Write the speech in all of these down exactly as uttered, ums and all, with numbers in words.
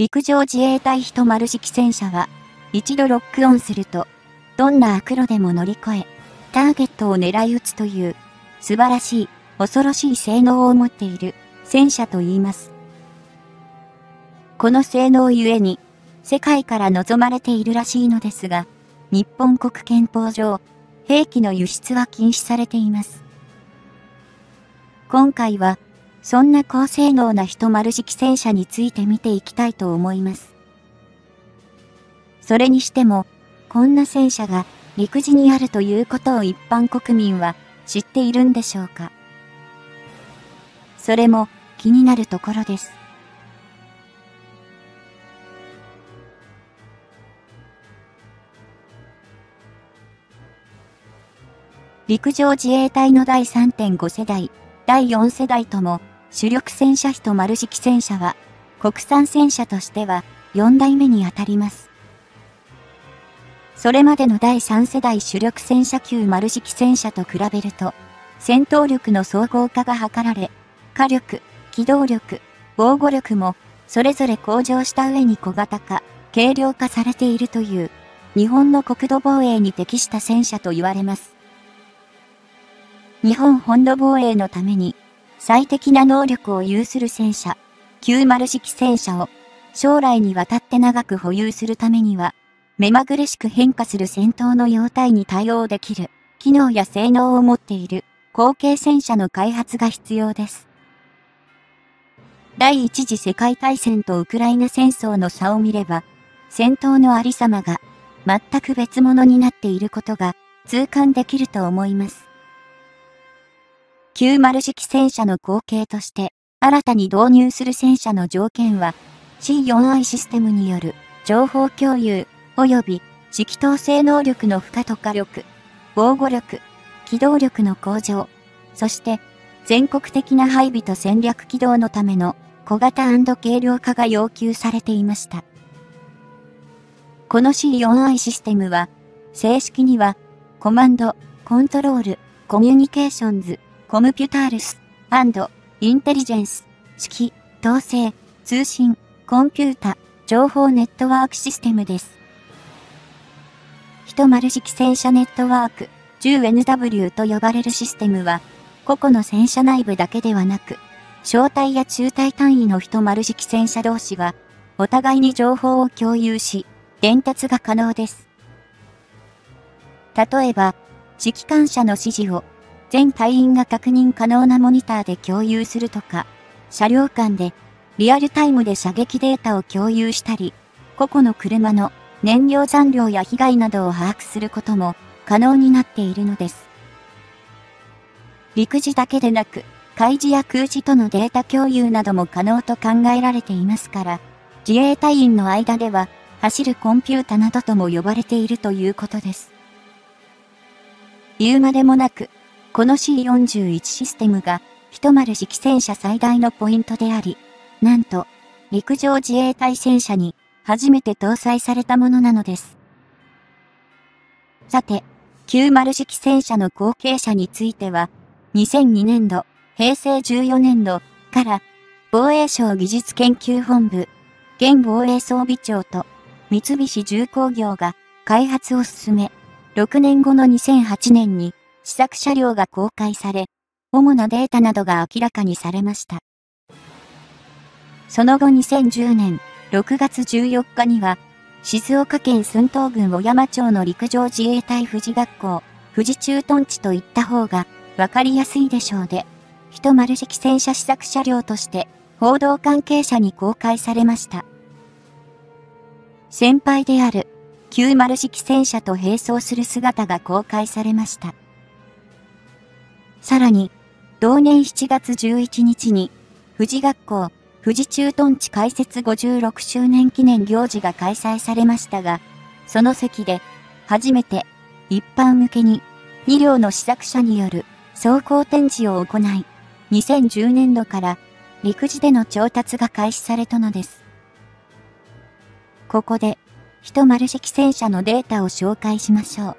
陸上自衛隊一丸式戦車は、一度ロックオンすると、どんな悪路でも乗り越え、ターゲットを狙い撃つという、素晴らしい、恐ろしい性能を持っている戦車と言います。この性能ゆえに、世界から望まれているらしいのですが、日本国憲法上、兵器の輸出は禁止されています。今回は、そんな高性能な一丸式戦車について見ていきたいと思います。それにしても、こんな戦車が陸自にあるということを一般国民は知っているんでしょうか。それも気になるところです。陸上自衛隊のだい さんてんご 世代、だいよん世代とも、主力戦車一丸式戦車は、国産戦車としてはよん代目にあたります。それまでのだいさん世代主力戦車きゅう丸式戦車と比べると、戦闘力の総合化が図られ、火力、機動力、防護力も、それぞれ向上した上に小型化、軽量化されているという、日本の国土防衛に適した戦車と言われます。日本本土防衛のために、最適な能力を有する戦車、きゅう丸式戦車を、将来にわたって長く保有するためには、目まぐるしく変化する戦闘の様態に対応できる、機能や性能を持っている、後継戦車の開発が必要です。第一次世界大戦とウクライナ戦争の差を見れば、戦闘のありさまが、全く別物になっていることが、痛感できると思います。きゅう丸式戦車の後継として、新たに導入する戦車の条件は、シーフォーアイ システムによる情報共有、及び指揮統制能力の付加と火力、防護力、機動力の向上、そして全国的な配備と戦略機動のための小型&軽量化が要求されていました。この シーフォーアイ システムは、正式には、コマンド、コントロール、コミュニケーションズ、コムピュタールス、インテリジェンス、指揮、統制、通信、コンピュータ、情報ネットワークシステムです。一丸式戦車ネットワーク、じゅうエヌダブリュー と呼ばれるシステムは、個々の戦車内部だけではなく、小隊や中隊単位の一丸式戦車同士が、お互いに情報を共有し、伝達が可能です。例えば、指揮官車の指示を、全隊員が確認可能なモニターで共有するとか、車両間でリアルタイムで射撃データを共有したり、個々の車の燃料残量や被害などを把握することも可能になっているのです。陸自だけでなく、海自や空自とのデータ共有なども可能と考えられていますから、自衛隊員の間では、走るコンピュータなどとも呼ばれているということです。言うまでもなく、この シーよんじゅういち システムが、一丸式戦車最大のポイントであり、なんと、陸上自衛隊戦車に初めて搭載されたものなのです。さて、きゅう丸式戦車の後継車については、にせんにねんど、へいせいじゅうよねんどから、防衛省技術研究本部、現防衛装備庁と、三菱重工業が開発を進め、ろくねんごのにせんはちねんに、試作車両が公開され、主なデータなどが明らかにされました。その後にせんじゅうねんろくがつじゅうよっかには、静岡県駿東郡小山町の陸上自衛隊富士学校、富士駐屯地といった方がわかりやすいでしょうで、一丸式戦車試作車両として報道関係者に公開されました。先輩であるきゅう丸式戦車と並走する姿が公開されました。さらに、同年しちがつじゅういちにちに、富士学校、富士駐屯地開設ごじゅうろくしゅうねん記念行事が開催されましたが、その席で、初めて、一般向けに、に両の試作車による走行展示を行い、にせんじゅうねんどから陸自での調達が開始されたのです。ここで、一丸式戦車のデータを紹介しましょう。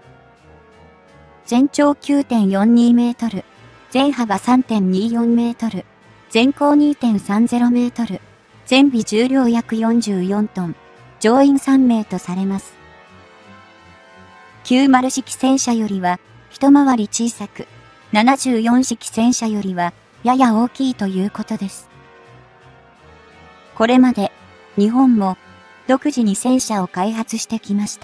全長 きゅうてんよんにメートル、全幅 さんてんによんメートル、全高 にてんさんゼロメートル、 全尾重量約よんじゅうよんトン、乗員さんめいとされます。きゅうじゅう式戦車よりは一回り小さく、ななじゅうよん式戦車よりはやや大きいということです。これまで日本も独自に戦車を開発してきました。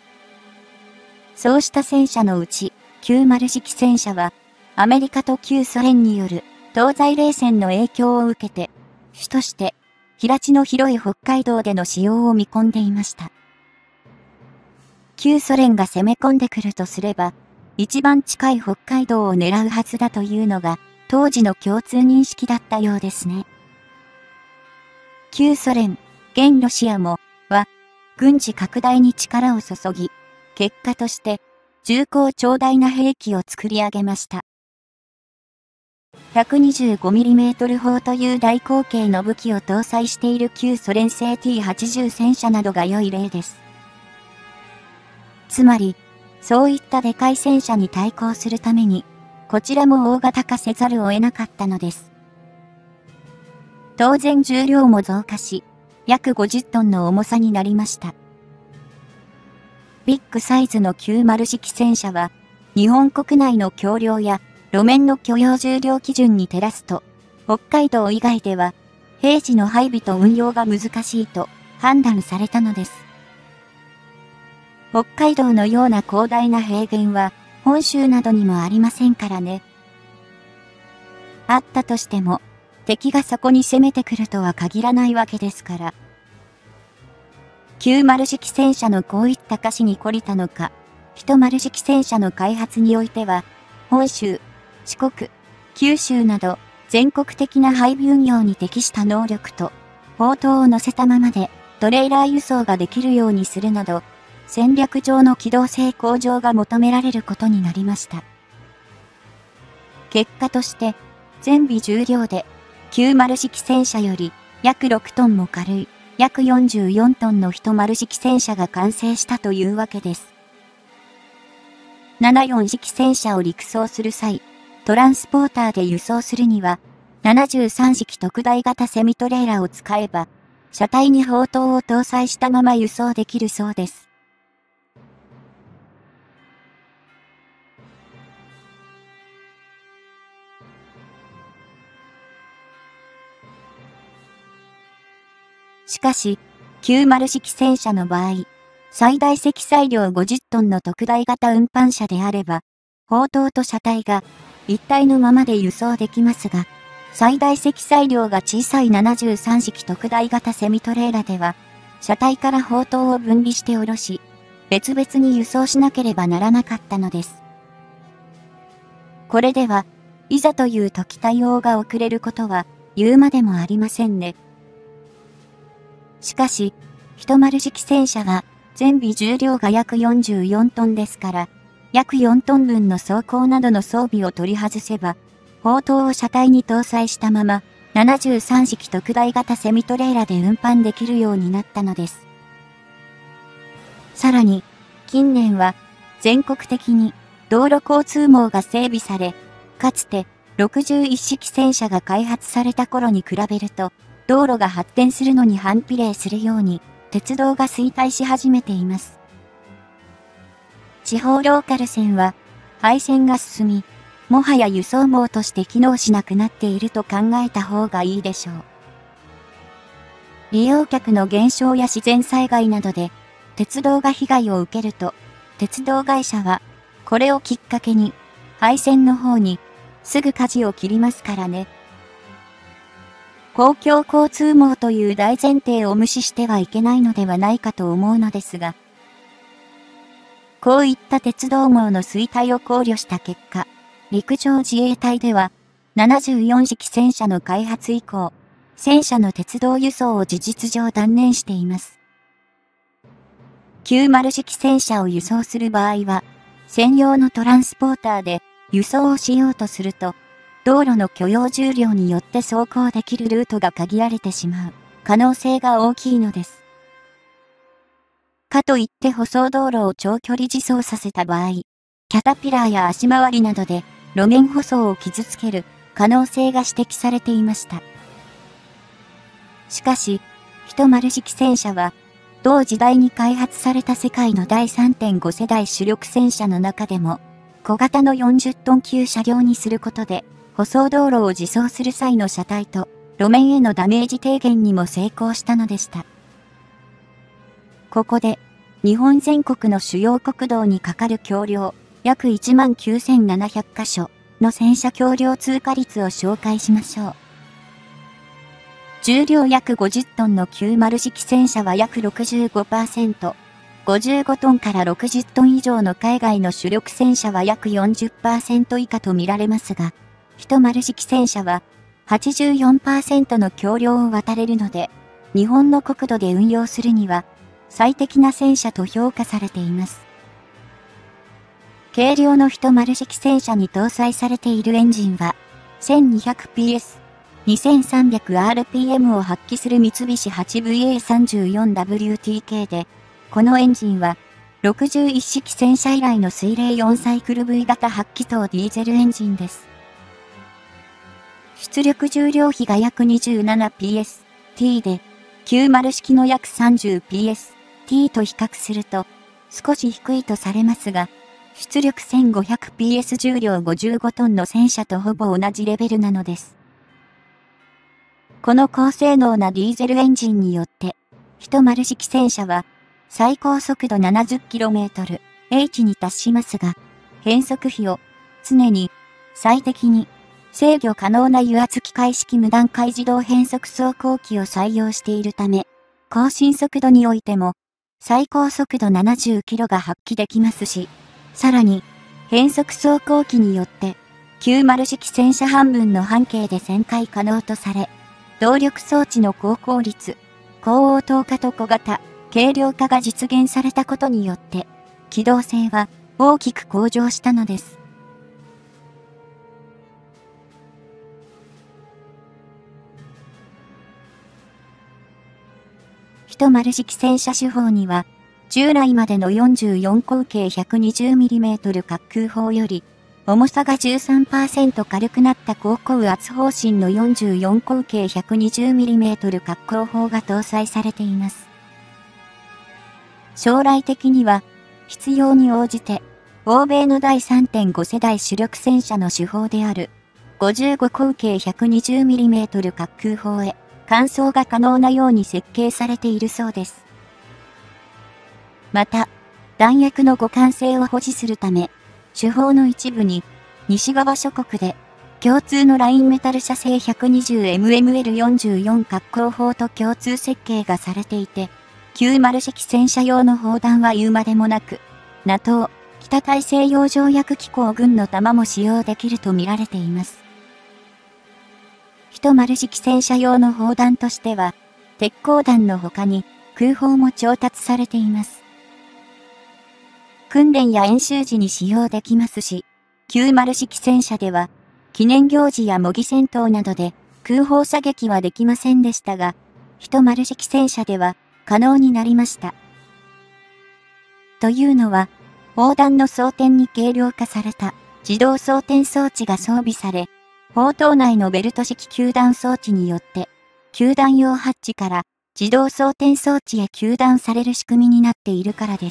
そうした戦車のうちきゅうじゅう式戦車はアメリカと旧ソ連による東西冷戦の影響を受けて主として平地の広い北海道での使用を見込んでいました。旧ソ連が攻め込んでくるとすれば、一番近い北海道を狙うはずだというのが当時の共通認識だったようですね。旧ソ連、現ロシアも、は、軍事拡大に力を注ぎ、結果として重厚長大な兵器を作り上げました。ひゃくにじゅうごミリメートル 砲という大口径の武器を搭載している旧ソ連製 ティーはちじゅう 戦車などが良い例です。つまり、そういったでかい戦車に対抗するために、こちらも大型化せざるを得なかったのです。当然重量も増加し、約ごじゅっトンの重さになりました。ビッグサイズのきゅうじゅう式戦車は、日本国内の橋梁や路面の許容重量基準に照らすと、北海道以外では、平時の配備と運用が難しいと判断されたのです。北海道のような広大な平原は、本州などにもありませんからね。あったとしても、敵がそこに攻めてくるとは限らないわけですから。きゅうじゅう式戦車のこういった歌詞に懲りたのか、ひとじゅう式戦車の開発においては、本州、四国、九州など全国的な配備運用に適した能力と、砲塔を乗せたままでトレーラー輸送ができるようにするなど、戦略上の機動性向上が求められることになりました。結果として、全尾重量できゅうじゅう式戦車より約ろくトンも軽い約よんじゅうよんトンのひとじゅう式戦車が完成したというわけです。ななじゅうよん式戦車を陸送する際、トランスポーターで輸送するには、ななじゅうさん式特大型セミトレーラーを使えば、車体に砲塔を搭載したまま輸送できるそうです。しかし、きゅうじゅう式戦車の場合、最大積載量ごじゅっトンの特大型運搬車であれば、砲塔と車体が一体のままで輸送できますが、最大積載量が小さいななじゅうさん式特大型セミトレーラでは、車体から砲塔を分離して下ろし、別々に輸送しなければならなかったのです。これでは、いざという時対応が遅れることは言うまでもありませんね。しかし、ひとじゅう式戦車は全尾重量が約よんじゅうよんトンですから、約よんトン分の装甲などの装備を取り外せば、砲塔を車体に搭載したまま、ななじゅうさん式特大型セミトレーラで運搬できるようになったのです。さらに、近年は全国的に道路交通網が整備され、かつてろくじゅういち式戦車が開発された頃に比べると、道路が発展するのに反比例するように、鉄道が衰退し始めています。地方ローカル線は、廃線が進み、もはや輸送網として機能しなくなっていると考えた方がいいでしょう。利用客の減少や自然災害などで、鉄道が被害を受けると、鉄道会社は、これをきっかけに、廃線の方に、すぐ舵を切りますからね。公共交通網という大前提を無視してはいけないのではないかと思うのですが、こういった鉄道網の衰退を考慮した結果、陸上自衛隊では、ななじゅうよん式戦車の開発以降、戦車の鉄道輸送を事実上断念しています。きゅうじゅう式戦車を輸送する場合は、専用のトランスポーターで輸送をしようとすると、道路の許容重量によって走行できるルートが限られてしまう可能性が大きいのです。かといって舗装道路を長距離自走させた場合、キャタピラーや足回りなどで路面舗装を傷つける可能性が指摘されていました。 しかし、一丸式戦車は、同時代に開発された世界のだい さんてんご 世代主力戦車の中でも、小型のよんじゅっトン級車両にすることで、舗装道路を自走する際の車体と路面へのダメージ低減にも成功したのでした。ここで、日本全国の主要国道にかかる橋梁、約 いちまんきゅうせんななひゃく 箇所の戦車橋梁通過率を紹介しましょう。重量約ごじゅっトンのきゅうじゅう式戦車は約 ろくじゅうごパーセント、ごじゅうごトンからろくじゅっトン以上の海外の主力戦車は約 よんじゅっパーセント 以下と見られますが、一丸式戦車は はちじゅうよんパーセント の橋梁を渡れるので、日本の国土で運用するには最適な戦車と評価されています。軽量の一丸式戦車に搭載されているエンジンは せんにひゃくピーエス、にせんさんびゃくアールピーエム を発揮する三菱 はちブイエーさんじゅうよんダブリューティーケー で、このエンジンはろくじゅういち式戦車以来の水冷よんサイクル V 型はち気筒ディーゼルエンジンです。出力重量比が約 にじゅうななピーエスティー で、きゅうじゅう式の約 さんじゅうピーエスティー と比較すると少し低いとされますが、出力 せんごひゃくピーエス 重量ごじゅうごトンの戦車とほぼ同じレベルなのです。この高性能なディーゼルエンジンによって、一丸式戦車は最高速度 ななじゅっキロメートルエイチ に達しますが、変速比を常に最適に制御可能な油圧機械式無段階自動変速走行機を採用しているため、更新速度においても最高速度ななじゅっキロが発揮できますし、さらに変速走行機によってきゅうじゅう式戦車半分の半径で旋回可能とされ、動力装置の高効率、高応答化と小型、軽量化が実現されたことによって、機動性は大きく向上したのです。一丸式戦車手法には、従来までのよんじゅうよん口径 ひゃくにじゅうミリメートル 滑空砲より、重さが じゅうさんパーセント 軽くなった高高圧砲身のよんじゅうよん口径 ひゃくにじゅうミリメートル 滑空砲が搭載されています。将来的には、必要に応じて、欧米のだい さんてんご 世代主力戦車の手法である、ごじゅうご口径 ひゃくにじゅうミリメートル 滑空砲へ、換装が可能なように設計されているそうです。また、弾薬の互換性を保持するため、手法の一部に、西側諸国で、共通のラインメタル射精 ひゃくにじゅうエムエムエルよんじゅうよん 滑空砲と共通設計がされていて、きゅうじゅう式戦車用の砲弾は言うまでもなく、NATO、北大西洋条約機構軍の弾も使用できると見られています。一丸式戦車用の砲弾としては、鉄鋼弾の他に空砲も調達されています。訓練や演習時に使用できますし、きゅうじゅう式戦車では、記念行事や模擬戦闘などで空砲射撃はできませんでしたが、一丸式戦車では可能になりました。というのは、砲弾の装填に軽量化された自動装填装置が装備され、砲塔内のベルト式給弾装置によって、給弾用ハッチから自動装填装置へ給弾される仕組みになっているからです。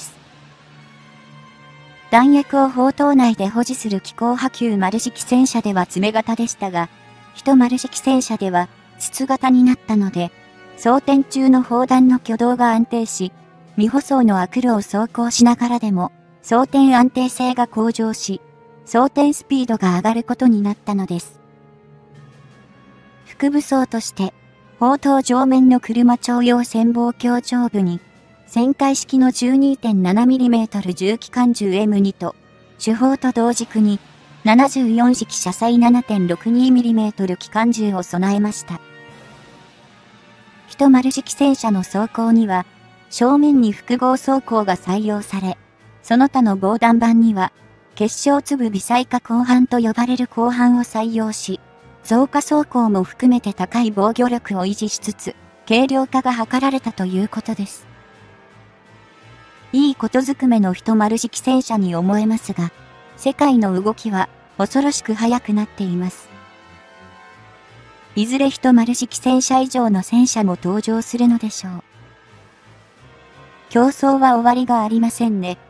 弾薬を砲塔内で保持する機構波きゅうじゅう式戦車では詰め型でしたが、一丸式戦車では筒型になったので、装填中の砲弾の挙動が安定し、未舗装の悪路を走行しながらでも、装填安定性が向上し、装填スピードが上がることになったのです。副武装として、砲塔上面の車徴用潜望鏡上部に、旋回式の じゅうにてんななミリメートル 重機関銃 エムツー と、主砲と同軸に、ななじゅうよん式車載 ななてんろくにミリメートル 機関銃を備えました。一丸式戦車の装甲には、正面に複合装甲が採用され、その他の防弾板には、結晶粒微細化鋼板と呼ばれる鋼板を採用し、増加装甲も含めて高い防御力を維持しつつ、軽量化が図られたということです。いいことずくめの一丸式戦車に思えますが、世界の動きは恐ろしく速くなっています。 いずれ一丸式戦車以上の戦車も登場するのでしょう。競争は終わりがありませんね。